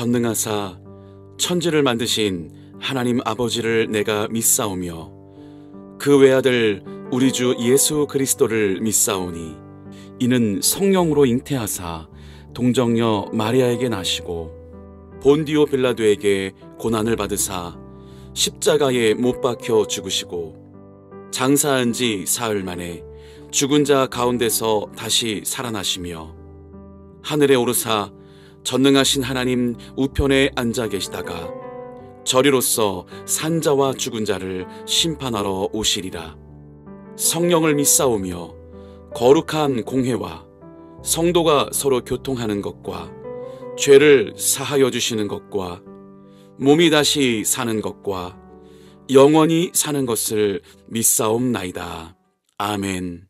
전능하사 천지를 만드신 하나님 아버지를 내가 믿사오며 그 외아들 우리 주 예수 그리스도를 믿사오니 이는 성령으로 잉태하사 동정녀 마리아에게 나시고 본디오 빌라도에게 고난을 받으사 십자가에 못 박혀 죽으시고 장사한 지 사흘 만에 죽은 자 가운데서 다시 살아나시며 하늘에 오르사 전능하신 하나님 우편에 앉아 계시다가 저리로서 산자와 죽은 자를 심판하러 오시리라. 성령을 믿사오며 거룩한 공회와 성도가 서로 교통하는 것과 죄를 사하여 주시는 것과 몸이 다시 사는 것과 영원히 사는 것을 믿사옵나이다. 아멘.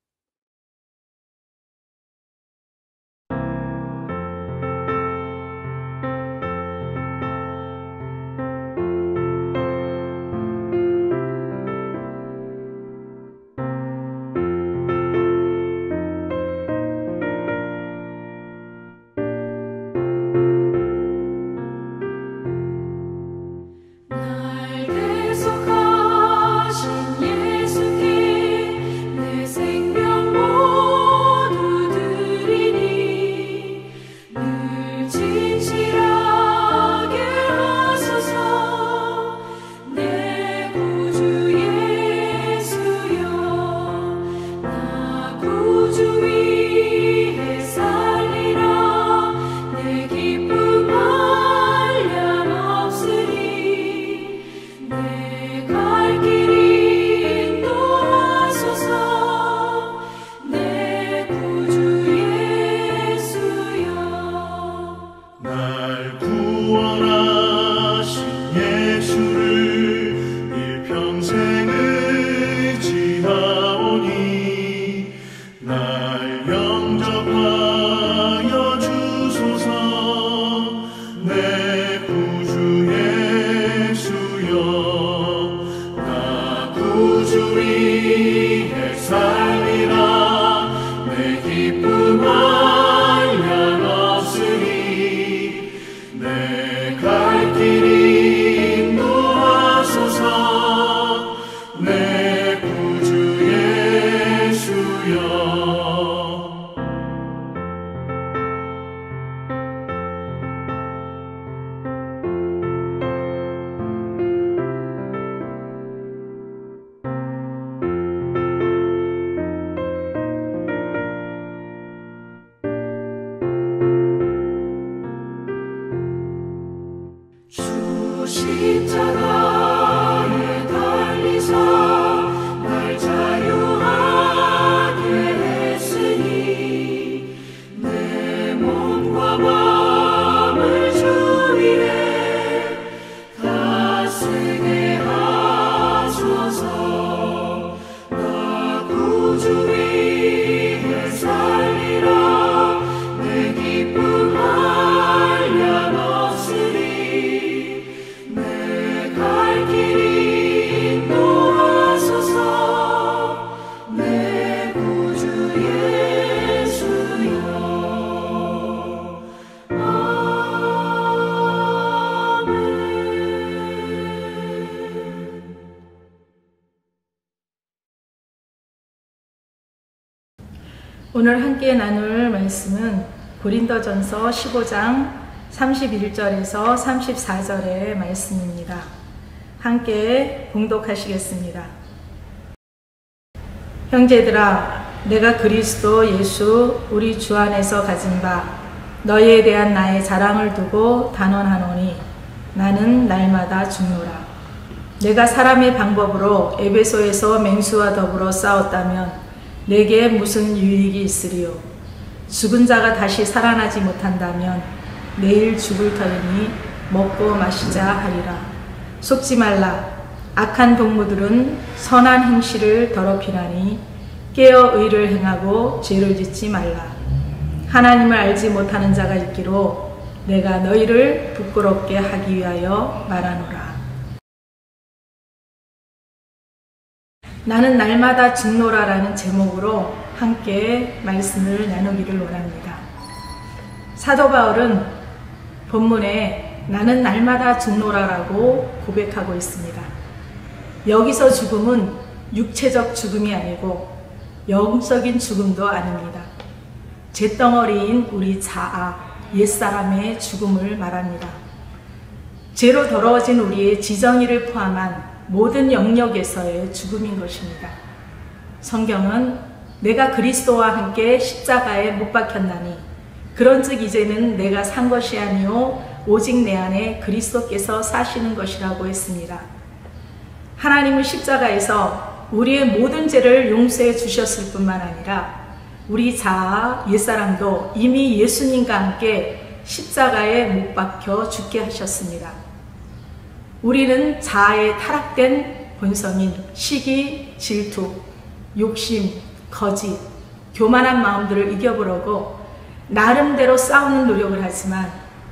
오늘 함께 나눌 말씀은 고린도전서 15장 31절에서 34절의 말씀입니다. 함께 봉독하시겠습니다. 형제들아, 내가 그리스도 예수 우리 주 안에서 가진 바 너희에 대한 나의 자랑을 두고 단언하노니 나는 날마다 죽노라. 내가 사람의 방법으로 에베소에서 맹수와 더불어 싸웠다면 내게 무슨 유익이 있으리요? 죽은 자가 다시 살아나지 못한다면 내일 죽을 터이니 먹고 마시자 하리라. 속지 말라. 악한 동무들은 선한 행실을 더럽히나니 깨어 의를 행하고 죄를 짓지 말라. 하나님을 알지 못하는 자가 있기로 내가 너희를 부끄럽게 하기 위하여 말하노라. 나는 날마다 죽노라라는 제목으로 함께 말씀을 나누기를 원합니다. 사도 바울은 본문에 나는 날마다 죽노라라고 고백하고 있습니다. 여기서 죽음은 육체적 죽음이 아니고 영적인 죽음도 아닙니다. 잿덩어리인 우리 자아, 옛사람의 죽음을 말합니다. 죄로 더러워진 우리의 지정의를 포함한 모든 영역에서의 죽음인 것입니다. 성경은 내가 그리스도와 함께 십자가에 못 박혔나니 그런즉 이제는 내가 산 것이 아니요 오직 내 안에 그리스도께서 사시는 것이라고 했습니다. 하나님은 십자가에서 우리의 모든 죄를 용서해 주셨을 뿐만 아니라 우리 자아 옛사람도 이미 예수님과 함께 십자가에 못 박혀 죽게 하셨습니다. 우리는 자아의 타락된 본성인 시기, 질투, 욕심, 거짓, 교만한 마음들을 이겨보려고 나름대로 싸우는 노력을 하지만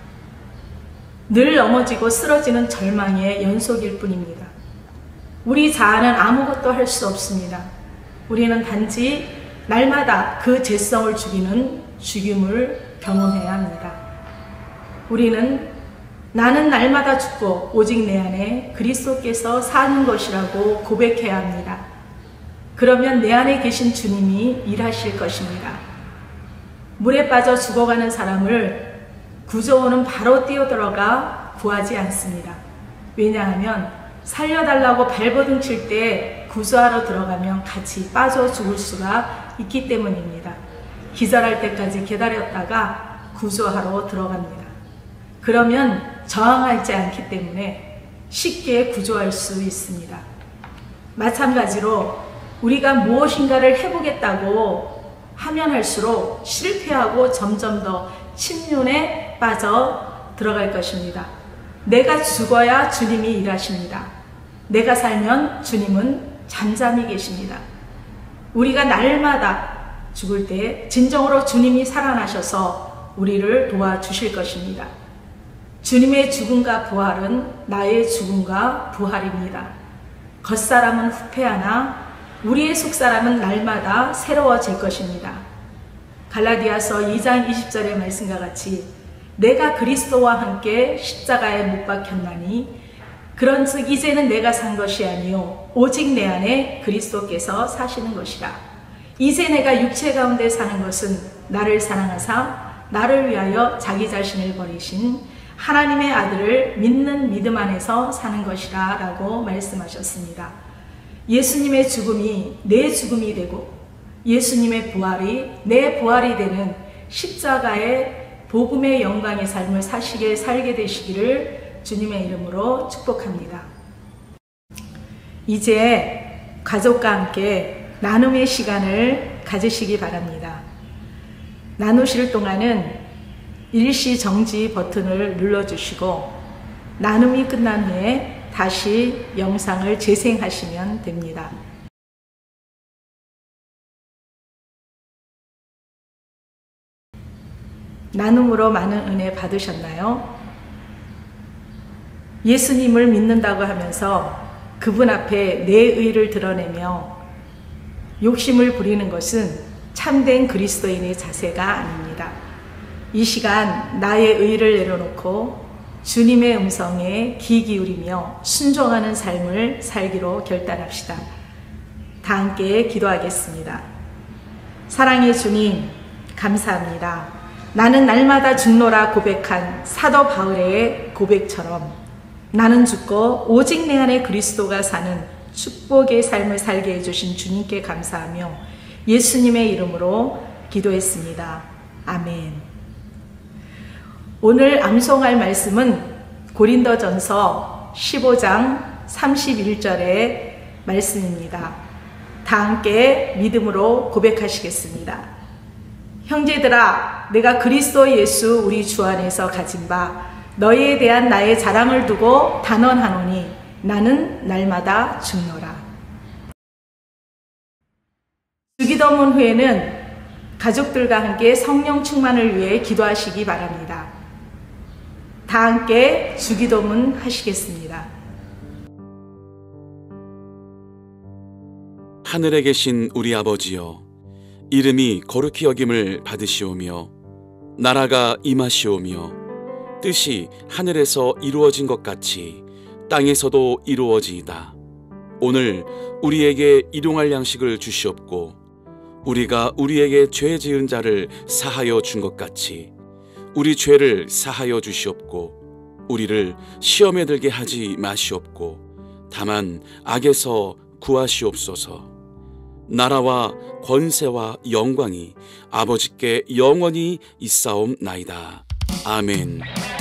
늘 넘어지고 쓰러지는 절망의 연속일 뿐입니다. 우리 자아는 아무것도 할 수 없습니다. 우리는 단지 날마다 그 죄성을 죽이는 죽임을 경험해야 합니다. 우리는 나는 날마다 죽고 오직 내 안에 그리스도께서 사는 것이라고 고백해야 합니다. 그러면 내 안에 계신 주님이 일하실 것입니다. 물에 빠져 죽어가는 사람을 구조원은 바로 뛰어들어가 구하지 않습니다. 왜냐하면 살려달라고 발버둥 칠 때 구조하러 들어가면 같이 빠져 죽을 수가 있기 때문입니다. 기절할 때까지 기다렸다가 구조하러 들어갑니다. 그러면 저항하지 않기 때문에 쉽게 구조할 수 있습니다. 마찬가지로 우리가 무엇인가를 해보겠다고 하면 할수록 실패하고 점점 더 침륜에 빠져 들어갈 것입니다. 내가 죽어야 주님이 일하십니다. 내가 살면 주님은 잠잠히 계십니다. 우리가 날마다 죽을 때 진정으로 주님이 살아나셔서 우리를 도와주실 것입니다. 주님의 죽음과 부활은 나의 죽음과 부활입니다. 겉사람은 후패하나 우리의 속사람은 날마다 새로워질 것입니다. 갈라디아서 2장 20절의 말씀과 같이 내가 그리스도와 함께 십자가에 못 박혔나니 그런즉 이제는 내가 산 것이 아니요 오직 내 안에 그리스도께서 사시는 것이라. 이제 내가 육체 가운데 사는 것은 나를 사랑하사 나를 위하여 자기 자신을 버리신 하나님의 아들을 믿는 믿음 안에서 사는 것이라 라고 말씀하셨습니다. 예수님의 죽음이 내 죽음이 되고 예수님의 부활이 내 부활이 되는 십자가의 복음의 영광의 삶을 살게 되시기를 주님의 이름으로 축복합니다. 이제 가족과 함께 나눔의 시간을 가지시기 바랍니다. 나누실 동안은 일시 정지 버튼을 눌러주시고 나눔이 끝난 후에 다시 영상을 재생하시면 됩니다. 나눔으로 많은 은혜 받으셨나요? 예수님을 믿는다고 하면서 그분 앞에 내 의를 드러내며 욕심을 부리는 것은 참된 그리스도인의 자세가 아닙니다. 이 시간 나의 의를 내려놓고 주님의 음성에 귀 기울이며 순종하는 삶을 살기로 결단합시다. 다 함께 기도하겠습니다. 사랑의 주님, 감사합니다. 나는 날마다 죽노라 고백한 사도 바울의 고백처럼 나는 죽고 오직 내 안에 그리스도가 사는 축복의 삶을 살게 해주신 주님께 감사하며 예수님의 이름으로 기도했습니다. 아멘. 오늘 암송할 말씀은 고린도전서 15장 31절의 말씀입니다. 다 함께 믿음으로 고백하시겠습니다. 형제들아, 내가 그리스도 예수 우리 주 안에서 가진 바 너희에 대한 나의 자랑을 두고 단언하노니 나는 날마다 죽노라. 주기도문 후에는 가족들과 함께 성령 충만을 위해 기도하시기 바랍니다. 다 함께 주기도문 하시겠습니다. 하늘에 계신 우리 아버지여, 이름이 거룩히 여김을 받으시오며 나라가 임하시오며 뜻이 하늘에서 이루어진 것 같이 땅에서도 이루어지이다. 오늘 우리에게 일용할 양식을 주시옵고 우리가 우리에게 죄 지은 자를 사하여 준 것 같이 우리 죄를 사하여 주시옵고 우리를 시험에 들게 하지 마시옵고 다만 악에서 구하시옵소서. 나라와 권세와 영광이 아버지께 영원히 있사옵나이다. 아멘.